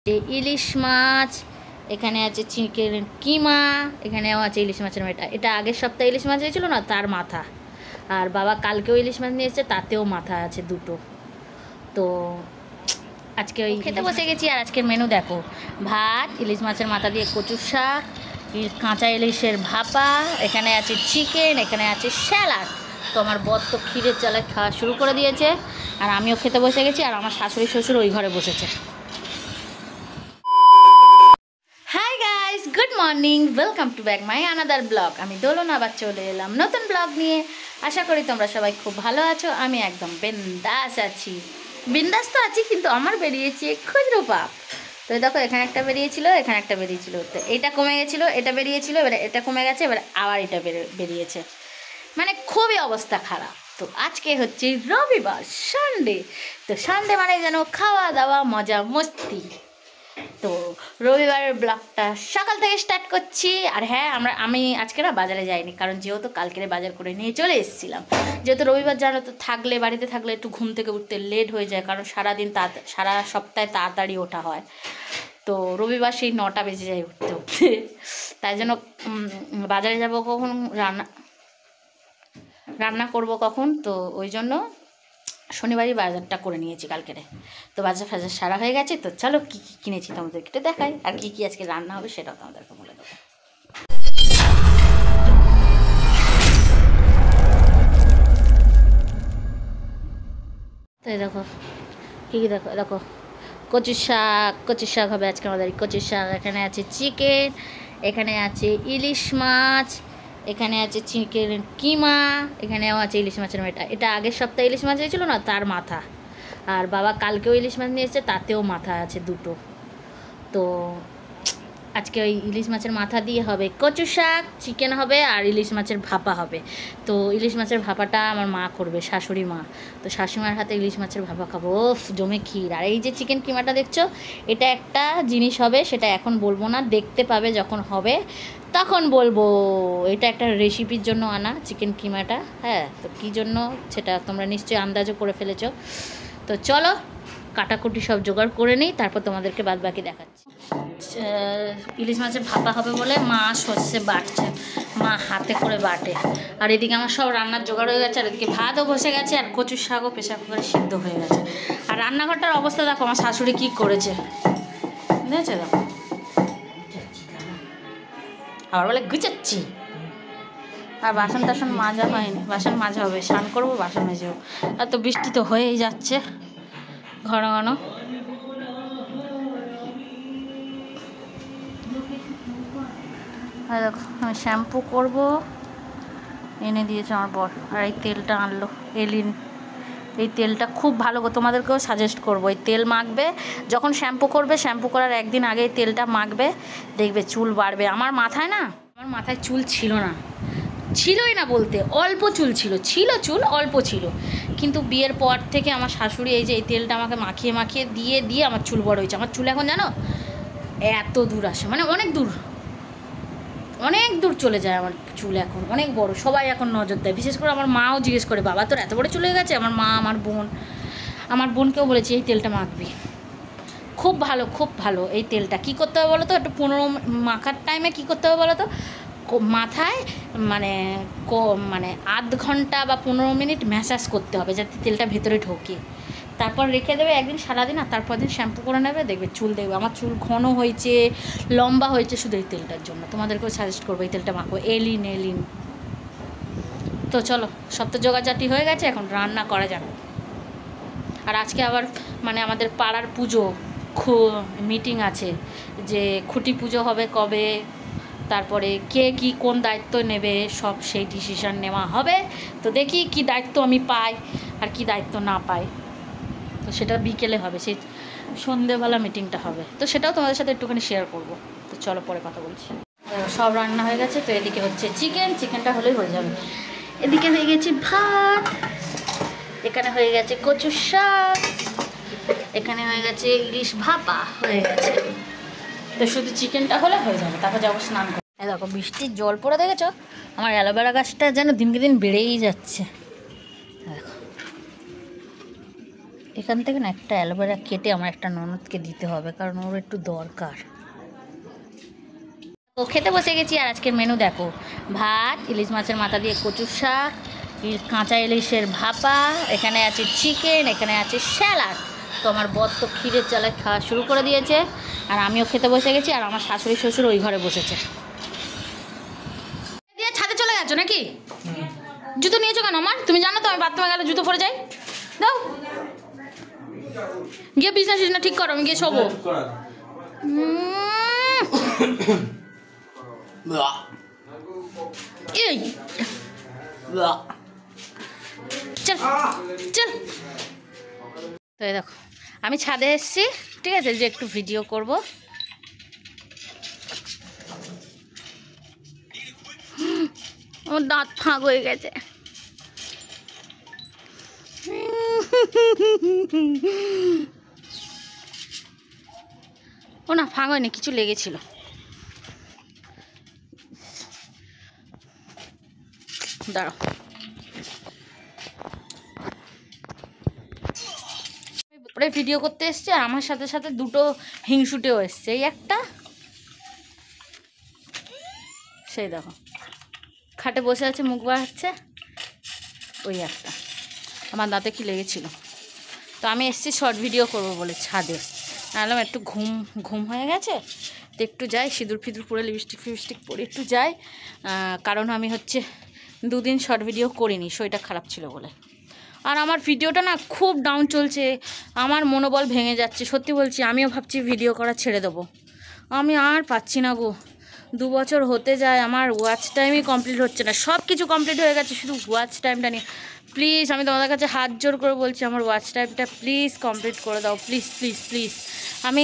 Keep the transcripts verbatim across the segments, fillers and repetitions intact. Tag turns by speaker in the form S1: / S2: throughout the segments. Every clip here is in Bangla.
S1: ইলিশ মাছ, এখানে আছে চিকেন কিমা, এখানেও আছে ইলিশ মাছের মেটা। এটা আগের সপ্তাহে ইলিশ মাছ হয়েছিল না, তার মাথা। আর বাবা কালকেও ইলিশ মাছ নিয়ে এসেছে, তাতেও মাথা আছে দুটো। তো আজকে ওই খেতে বসে গেছি। আর আজকের মেনু দেখো, ভাত, ইলিশ মাছের মাথা দিয়ে কচুর শাক, কাঁচা ইলিশের ভাপা, এখানে আছে চিকেন, এখানে আছে স্যালাড। তো আমার বর তো ক্ষীরের চালে খাওয়া শুরু করে দিয়েছে, আর আমিও খেতে বসে গেছি। আর আমার শাশুড়ি শ্বশুর ওই ঘরে বসেছে। Hi guys, good morning, welcome to back my another blog. আমি দোলন আবার চলে এলাম নতুন ব্লগ নিয়ে। আশা করি তোমরা সবাই খুব ভালো আছো। আমি একদম বিন্দাস আছি। বিন্দাস তো আছি, কিন্তু আমার বেরিয়েছে খুচরো পাপ। তো দেখো, এখানে একটা বেরিয়েছিল, এখানে একটা বেরিয়েছিল। তো এটা কমে গেছিলো, এটা বেরিয়েছিল, এবারে এটা কমে গেছে, এবারে আবার এটা বেরিয়েছে। মানে খুবই অবস্থা খারাপ। তো আজকে হচ্ছে রবিবার, সানডে। তো সানডে মানে যেন খাওয়া দাওয়া মজা মস্তি। তো রবিবারের ব্লগটা সকাল থেকে স্টার্ট করছি। আর হ্যাঁ, আমরা আমি আজকে না বাজারে যাইনি, কারণ যেহেতু কালকেরে বাজার করে নিয়ে চলে এসেছিলাম। যেহেতু রবিবার জানো তো, থাকলে বাড়িতে থাকলে একটু ঘুম থেকে উঠতে লেট হয়ে যায়, কারণ সারাদিন তা সারা সপ্তাহে তাড়াতাড়ি ওঠা হয়। তো রবিবার সেই নটা বেজে যায় উঠতে উঠতে। তাই জন্য বাজারে যাব কখন, রান্না রান্না করব কখন, তো ওই জন্য শনিবারই বাজারটা করে নিয়েছি কালকেরে। তো বাজার ফাজার সারা হয়ে গেছে। তো চলো কী কী কিনেছি তোমাদেরকে একটু দেখাই, আর কী কী আজকে রান্না হবে সেটাও তোমাদেরকে বলে দেবো। তো এই দেখো কী কী, দেখো দেখো কচুর শাক, কচুর শাক হবে আজকে আমাদের। কচুর শাক, এখানে আছে চিকেন, এখানে আছে ইলিশ মাছ, এখানে আছে চিকেন কিমা, এখানেও আছে ইলিশ মাছের মেটা। এটা আগের সপ্তাহে ইলিশ মাছ হয়েছিল না, তার মাথা। আর বাবা কালকেও ইলিশ মাছ নিয়ে এসেছে, তাতেও মাথা আছে দুটো। তো আজকে ওই ইলিশ মাছের মাথা দিয়ে হবে কচু শাক, চিকেন হবে, আর ইলিশ মাছের ভাপা হবে। তো ইলিশ মাছের ভাপাটা আমার মা করবে, শাশুড়ি মা। তো শাশুড়িমার হাতে ইলিশ মাছের ভাপা খাবো, ওফ জমে ক্ষীর। আর এই যে চিকেন কিমাটা দেখছো, এটা একটা জিনিস হবে, সেটা এখন বলবো না, দেখতে পাবে যখন হবে তখন বলবো। এটা একটা রেসিপির জন্য আনা চিকেন কিমাটা। হ্যাঁ, তো কী জন্য সেটা তোমরা নিশ্চয়ই আন্দাজও করে ফেলেছো। তো চলো কাটাকুটি সব জোগাড় করে নিই, তারপর তোমাদেরকে বাদ বাকি দেখাচ্ছি। ইলিশ মাছের ভাপা হবে বলে মা সর্ষে বাটছে, মা হাতে করে বাটে। আর এদিকে আমার সব রান্নার জোগাড় হয়ে গেছে। আর এদিকে ভাতও বসে গেছে, আর কচুর শাকও প্রেশার কুকারে সিদ্ধ হয়ে গেছে। আর রান্নাঘরটার অবস্থা দেখো, আমার শাশুড়ি কী করেছে বুঝেছে। দেখো, আবার বলে গুছাচ্ছি। আর বাসন টাসন মাজা হয়নি, বাসন মাজা হবে, স্নান করবো, বাসন মেজেও। আর তো বৃষ্টি তো হয়েই যাচ্ছে ঘন ঘন। আর দেখো, আমি শ্যাম্পু করবো, এনে দিয়েছে আমার বর। আর এই তেলটা আনলো, এলিন। এই তেলটা খুব ভালো, তোমাদেরকেও সাজেস্ট করবো। এই তেল মাখবে যখন শ্যাম্পু করবে, শ্যাম্পু করার একদিন আগে এই তেলটা মাখবে, দেখবে চুল বাড়বে। আমার মাথায় না, আমার মাথায় চুল ছিল না, ছিলই না বলতে, অল্প চুল ছিল, ছিল চুল অল্প ছিল। কিন্তু বিয়ের পর থেকে আমার শাশুড়ি এই যে এই তেলটা আমাকে মাখিয়ে মাখিয়ে দিয়ে দিয়ে আমার চুল বড় হয়েছে। আমার চুল এখন জানো এত দূর আসে, মানে অনেক দূর, অনেক দূর চলে যায় আমার চুল, এখন অনেক বড়। সবাই এখন নজর দেয়, বিশেষ করে আমার মাও জিজ্ঞেস করে, বাবা তোর এত বড় চলে গেছে। আমার মা, আমার বোন, আমার বোনকেও বলেছি এই তেলটা মাখবি, খুব ভালো, খুব ভালো। এই তেলটা কী করতে হবে বলো তো, একটু পনেরো মাখার টাইমে কী করতে হবে বলো তো, মাথায় মানে মানে আধ ঘন্টা বা পনেরো মিনিট ম্যাসাজ করতে হবে, যাতে তেলটা ভেতরে ঢোকে। তারপর রেখে দেবে একদিন সারাদিন, আর তারপর দিন শ্যাম্পু করে নেবে, দেখবে চুল, দেখবে আমার চুল ঘন হয়েছে, লম্বা হয়েছে, শুধু এই তেলটার জন্য। তোমাদেরকেও সাজেস্ট করবো এই তেলটা মাখবো, এলিন এলিন। তো চলো, সব তো জোগাড়জাটি হয়ে গেছে, এখন রান্না করা যাবে। আর আজকে আবার মানে আমাদের পাড়ার পুজো, মিটিং আছে, যে খুঁটি পুজো হবে কবে, তারপরে কে কি কোন দায়িত্ব নেবে, সব সেই ডিসিশান নেওয়া হবে। তো দেখি কি দায়িত্ব আমি পাই আর কি দায়িত্ব না পাই। তো সেটা বিকেলে হবে, সেই সন্ধেবেলা মিটিংটা হবে। তো সেটাও তোমাদের সাথে একটুখানি শেয়ার করব। তো চলো পরে কথা বলছি। সব রান্না হয়ে গেছে। তো এদিকে হচ্ছে চিকেন, চিকেনটা হলেই হয়ে যাবে। এদিকে হয়ে গেছে ভাত, এখানে হয়ে গেছে কচুর শাক, এখানে হয়ে গেছে ইলিশ ভাপা হয়ে গেছে। তো শুধু চিকেনটা হলে হয়ে যাবে, তারপর যাবো স্নান করতে। দেখো বৃষ্টির জল পড়ে দেখেছো, আমার অ্যালোভেরা গাছটা যেন দিনকে দিন বেড়েই যাচ্ছে। দেখো এখান থেকে না একটা অ্যালোভেরা কেটে আমার একটা ননদকে দিতে হবে, কারণ ওর একটু দরকার। তো খেতে বসে গেছি, আর আজকের মেনু দেখো, ভাত, ইলিশ মাছের মাথা দিয়ে কচুর শাক, কাঁচা ইলিশের ভাপা, এখানে আছে চিকেন, এখানে আছে স্যালাড। তো আমার বর তো ক্ষীরের চালায় খাওয়া শুরু করে দিয়েছে, আর আমিও খেতে বসে গেছি, আর আমার শাশুড়ি শ্বশুর ওই ঘরে বসেছে। দিয়ে ছাদে চলে গেছো নাকি? জুতো নিয়েছো কেন আমার? তুমি জানো তো আমি বাথরুমে গেলে জুতো পরে যাই। দাও গিয়ে বিছনা টিছনা ঠিক করো, আমি গিয়ে শোবো। এই চল চল। তো এই দেখো আমি ছাদে এসেছি, ঠিক আছে, যে একটু ভিডিও করব। আমার দাঁত ফাঁক হয়ে গেছে। ও না, ফাঁক হয়নি, কিছু লেগেছিল। দাঁড়াও, পরে ভিডিও করতে এসছে, আর আমার সাথে সাথে দুটো হিংসুটেও এসছে। এই একটা, সেই দেখো খাটে বসে আছে, মুখ বাড়াচ্ছে। ওই একটা, আমার দাঁতে কি লেগেছিল। তো আমি এসছি শর্ট ভিডিও করব বলে ছাদে। আলাম একটু ঘুম ঘুম হয়ে গেছে, তো একটু যাই, সিঁদুর ফিঁদুর পরে লিপস্টিক ফিপস্টিক পরে একটু যাই। কারণ আমি হচ্ছে দুদিন শর্ট ভিডিও করিনি, শরীরটা খারাপ ছিল বলে। আর আমার ভিডিওটা না খুব ডাউন চলছে, আমার মনোবল ভেঙে যাচ্ছে, সত্যি বলছি। আমিও ভাবছি ভিডিও করা ছেড়ে দেবো, আমি আর পাচ্ছি না গো। দু বছর হতে যায়, আমার ওয়াচ টাইমই কমপ্লিট হচ্ছে না। সব কিছু কমপ্লিট হয়ে গেছে, শুধু ওয়াচ টাইমটা নিয়ে। প্লিজ আমি তোমাদের কাছে হাত জোর করে বলছি, আমার ওয়াচ টাইমটা প্লিজ কমপ্লিট করে দাও, প্লিজ প্লিজ প্লিজ। আমি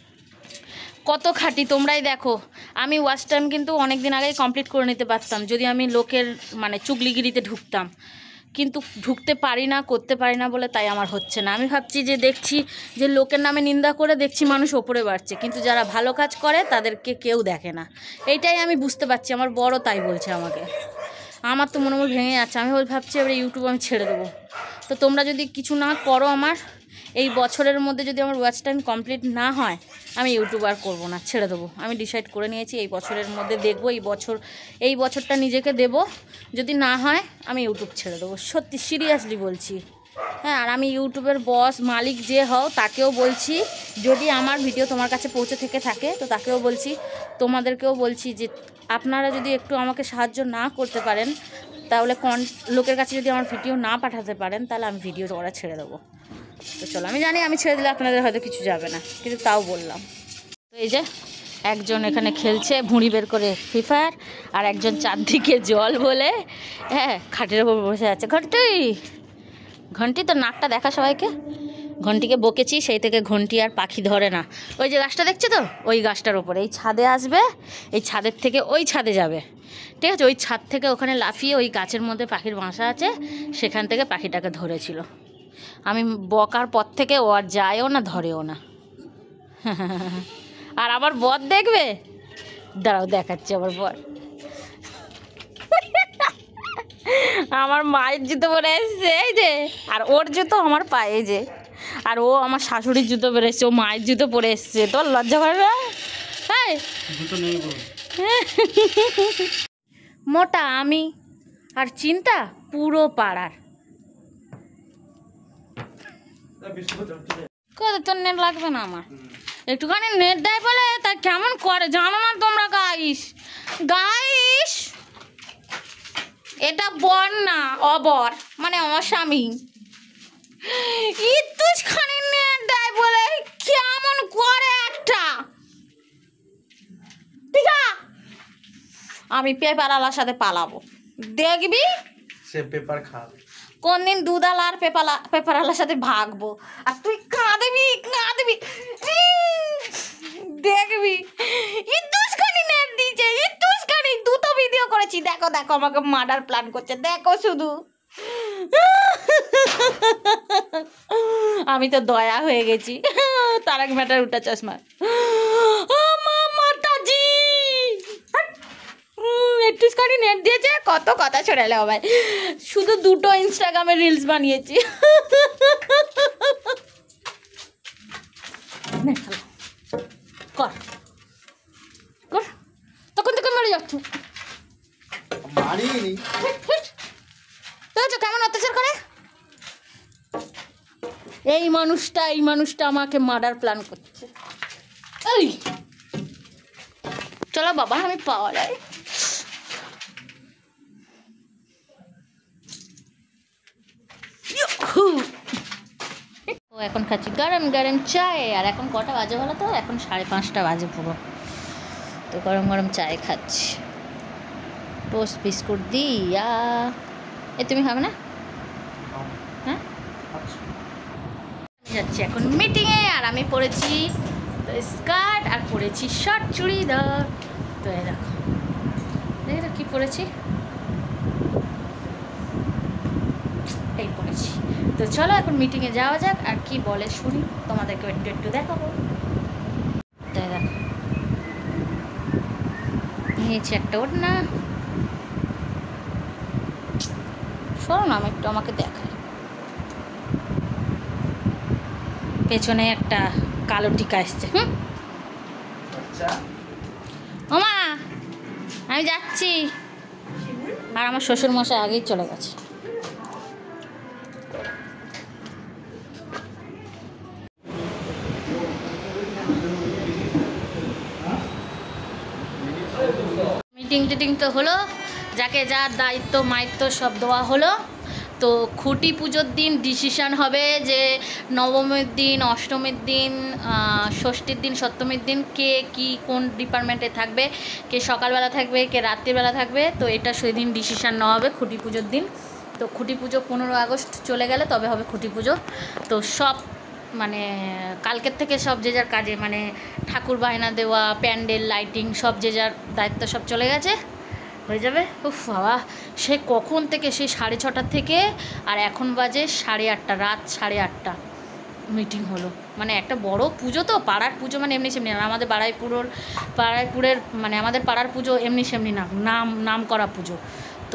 S1: কত খাটি তোমরাই দেখো। আমি ওয়াচ টাইম কিন্তু অনেক দিন আগেই কমপ্লিট করে নিতে পারতাম, যদি আমি লোকের মানে চুগলিগিরিতে ঢুকতাম। কিন্তু ঢুকতে পারি না, করতে পারি না বলে তাই আমার হচ্ছে না। আমি ভাবছি যে দেখছি যে লোকের নামে নিন্দা করে দেখছি মানুষ ওপরে বাড়ছে, কিন্তু যারা ভালো কাজ করে তাদেরকে কেউ দেখে না। এইটাই আমি বুঝতে পারছি, আমার বড় তাই বলছে আমাকে। আমার তো মনোবল ভেঙে যাচ্ছে, আমি ভাবছি এবার ইউটিউব আমি ছেড়ে দেবো। তো তোমরা যদি কিছু না করো, আমার এই বছরের মধ্যে যদি আমার ওয়াচ টাইম কমপ্লিট না হয়, আমি ইউটিউব আর করবো না, ছেড়ে দেবো। আমি ডিসাইড করে নিয়েছি এই বছরের মধ্যে দেখবো, এই বছর এই বছরটা নিজেকে দেবো। যদি না হয় আমি ইউটিউব ছেড়ে দেবো, সত্যি সিরিয়াসলি বলছি। হ্যাঁ, আর আমি ইউটিউবের বস মালিক যে হও তাকেও বলছি, যদি আমার ভিডিও তোমার কাছে পৌঁছে থেকে থাকে তো তাকেও বলছি, তোমাদেরকেও বলছি যে আপনারা যদি একটু আমাকে সাহায্য না করতে পারেন, তাহলে কন লোকের কাছে যদি আমার ভিডিও না পাঠাতে পারেন, তাহলে আমি ভিডিও করা ছেড়ে দেবো। তো চলো, আমি জানি আমি ছেড়ে দিলে আপনাদের হয়তো কিছু যাবে না, কিন্তু তাও বললাম। তো এই যে একজন এখানে খেলছে ভুঁড়ি বের করে ফ্রি ফায়ার, আর একজন চারদিকে জল বলে হ্যাঁ খাটের ওপর বসে আছে। ঘন্টি ঘন্টি তো নাকটা দেখা সবাইকে। ঘন্টিকে বকেছি, সেই থেকে ঘন্টি আর পাখি ধরে না। ওই যে গাছটা দেখছো তো, ওই গাছটার ওপরে এই ছাদে আসবে, এই ছাদের থেকে ওই ছাদে যাবে, ঠিক আছে। ওই ছাদ থেকে ওখানে লাফিয়ে ওই গাছের মধ্যে পাখির বাসা আছে, সেখান থেকে পাখিটাকে ধরেছিল। আমি বকার পর থেকে ও আর যায়ও না, ধরেও না। আর আমার বর দেখবে, দাঁড়াও দেখাচ্ছি আমার বর। আমার মায়ের জুতো পরে এসছে এই যে, আর ওর জুতো আমার পায়ে যে, আর ও আমার শাশুড়ির জুতো পরে এসছে, ও মায়ের জুতো পরে এসছে। তোর লজ্জা করে না? হ্যাঁ, মোটা আমি আর চিন্তা পুরো পাড়ার। তোর নেট লাগবে না আমার, একটুখানি নেট দেয় বলে তা কেমন করে জানো না তোমরা গাইস। গাইস এটা বর না, অবর মানে অস্বামী। ইতুখানি নেট দেয় বলে কেমন করে একটা। ঠিক আছে, আমি পেপারওয়ালার সাথে পালাবো, দেখবি
S2: সে পেপার খাবে।
S1: কোন দিন দুধাল আর পেপালা পেপারওয়ালার সাথে ভাগবো, আর তুই কাঁদবি কাঁদবি, দেখবি। ইতুখানি নেট দিয়েছে, ইতুখানি দুটো ভিডিও করেছি। দেখো দেখো আমাকে মার্ডার প্ল্যান করছে, দেখো শুধু। আমি তো দয়া হয়ে গেছি। তারক মেহতার উল্টা চশমা। মাতাজি একটুখানি নেট দিয়েছে, কত কথা ছড়ালে ভাই। শুধু দুটো ইনস্টাগ্রামে রিলস বানিয়েছি। কর কর, তখন তখন মরে যাচ্ছ।
S2: মারিনি।
S1: দেখছো কেমন অত্যাচার করে এই মানুষটা। এই মানুষটা আমাকে মার্ডার প্ল্যান করছে। এই চলো বাবা, আমি পাওয়া যায়। ও এখন খাচ্ছি গরম গরম চায়। আর এখন কটা বাজে বলো তো? এখন সাড়ে পাঁচটা বাজে পুরো। তো গরম গরম চায় খাচ্ছি, টোস্ট বিস্কুট দিয়া। এ তুমি খাবে না? হ্যাঁ, আমি যাচ্ছি এখন মিটিংয়ে। আর আমি পরেছি তো স্কার্ট আর পরেছি শর্ট চুড়িদার। তো এই দেখো, দেখো কী পরেছি, এই পরেছি। তো চলো এখন মিটিংয়ে যাওয়া যাক, আর কি বলে শুনি, তোমাদেরকে একটু একটু দেখাবো। তাই দেখো, নিয়েছি একটা ওড়না। শোনো না, আমি একটু আমাকে দেখাই। পেছনে একটা কালো টিকা এসছে। হুম, ওমা আমি যাচ্ছি। আর আমার শ্বশুর মশাই আগেই চলে গেছে। মিটিং টিটিং তো হলো, যাকে যার দায়িত্ব মায়িত্ব সব দেওয়া হলো। তো খুঁটি পুজোর দিন ডিসিশান হবে যে নবমীর দিন, অষ্টমীর দিন, ষষ্ঠীর দিন, সপ্তমীর দিন কে কি কোন ডিপার্টমেন্টে থাকবে, কে সকালবেলা থাকবে, কে রাত্রিবেলা থাকবে। তো এটা সেদিন ডিসিশান নেওয়া হবে খুঁটি পুজোর দিন। তো খুঁটি পুজো পনেরো আগস্ট চলে গেলে তবে হবে খুঁটি পুজো। তো সব মানে কালকের থেকে সব যে যার কাজে, মানে ঠাকুর বায়না দেওয়া, প্যান্ডেল, লাইটিং সব যে যার দায়িত্ব সব চলে গেছে, হয়ে যাবে। উফ বাবা, সে কখন থেকে, সেই সাড়ে ছটার থেকে আর এখন বাজে সাড়ে আটটা, রাত সাড়ে আটটা মিটিং হলো। মানে একটা বড় পুজো তো, পাড়ার পুজো মানে এমনি সেমনি না। আমাদের বাড়াইপুরের বাড়াইপুরের মানে আমাদের পাড়ার পুজো এমনি সেমনি না, নাম নাম করা পুজো। তো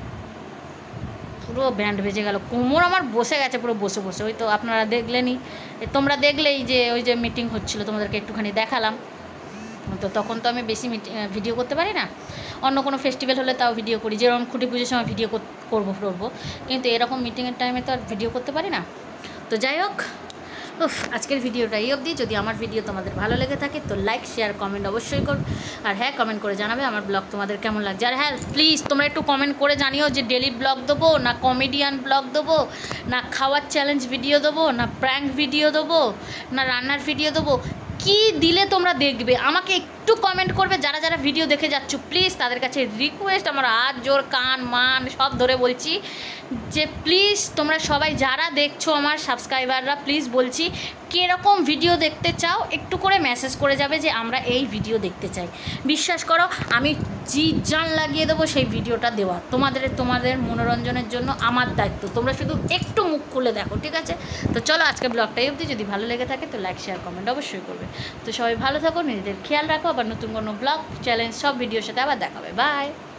S1: পুরো ব্যান্ড বেজে গেল, কোমর আমার বসে গেছে পুরো বসে বসে। ওই তো আপনারা দেখলেনই, তোমরা দেখলেই যে ওই যে মিটিং হচ্ছিলো, তোমাদেরকে একটুখানি দেখালাম। তো তখন তো আমি বেশি ভিডিও করতে পারি না। অন্য কোনো ফেস্টিভ্যাল হলে তাও ভিডিও করি, যেরকম খুঁটি পুজোর সময় ভিডিও করবো করবো, কিন্তু এরকম মিটিংয়ের টাইমে তো আর ভিডিও করতে পারি না। তো যাই হোক, উফ, আজকের ভিডিওটা এই অবধি। যদি আমার ভিডিও তোমাদের ভালো লেগে থাকে তো লাইক শেয়ার কমেন্ট অবশ্যই করো। আর হ্যাঁ, কমেন্ট করে জানাবে আমার ব্লগ তোমাদের কেমন লাগছে। আর হ্যাঁ, প্লিজ তোমরা একটু কমেন্ট করে জানিও যে ডেলি ব্লগ দেবো না কমেডিয়ান ব্লগ দেবো, না খাওয়ার চ্যালেঞ্জ ভিডিও দেবো, না প্র্যাঙ্ক ভিডিও দেবো, না রান্নার ভিডিও দেবো। কি দিলে তোমরা দেখবে আমাকে একটু কমেন্ট করবে। যারা যারা ভিডিও দেখে যাচ্ছ প্লিজ তাদের কাছে রিকোয়েস্ট, আমার হাত জোর কান মান সব ধরে বলছি যে প্লিজ তোমরা সবাই যারা দেখছো আমার সাবস্ক্রাইবাররা, প্লিজ বলছি কীরকম ভিডিও দেখতে চাও একটু করে মেসেজ করে যাবে যে আমরা এই ভিডিও দেখতে চাই। বিশ্বাস করো আমি জি জান লাগিয়ে দেবো সেই ভিডিওটা দেওয়া। তোমাদের তোমাদের মনোরঞ্জনের জন্য আমার দায়িত্ব, তোমরা শুধু একটু মুখ খুলে দেখো, ঠিক আছে? তো চলো আজকে ব্লগটাই অবধি। যদি ভালো লেগে থাকে তো লাইক শেয়ার কমেন্ট অবশ্যই করবে। তো সবাই ভালো থাকো, নিজেদের খেয়াল রাখো। আবার নতুন কোনো ব্লগ চ্যালেঞ্জ সব ভিডিওর সাথে আবার দেখাবে। বাই।